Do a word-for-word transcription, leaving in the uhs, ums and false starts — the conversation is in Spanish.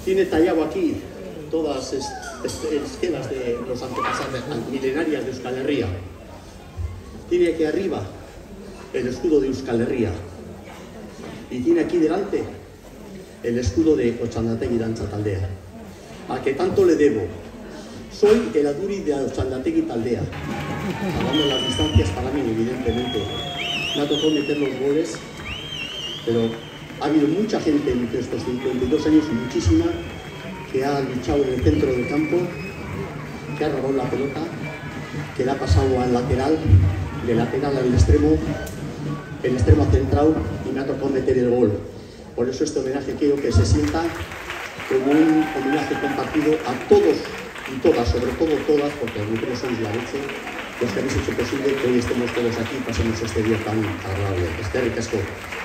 Tiene tallado aquí todas es, es, escenas de los antepasados milenarias de Euskal Herria. Tiene aquí arriba el escudo de Euskal Herria. Y tiene aquí delante el escudo de Otxandategi Dantza Taldea. A que tanto le debo. Soy el Aduri de Otxandategi Taldea. Hablando de las distancias para mí, evidentemente. Me ha tocado meter los goles, pero ha habido mucha gente en estos cincuenta y dos años, muchísima, que ha luchado en el centro del campo, que ha robado la pelota, que la ha pasado al lateral, de lateral al extremo, el extremo centrado, y me ha tocado meter el gol. Por eso este homenaje quiero que se sienta como un homenaje compartido a todos y todas, sobre todo todas, porque las mujeres sois la leche, los que habéis hecho posible que hoy estemos todos aquí y pasemos este día tan agradable. Eskerrik asko.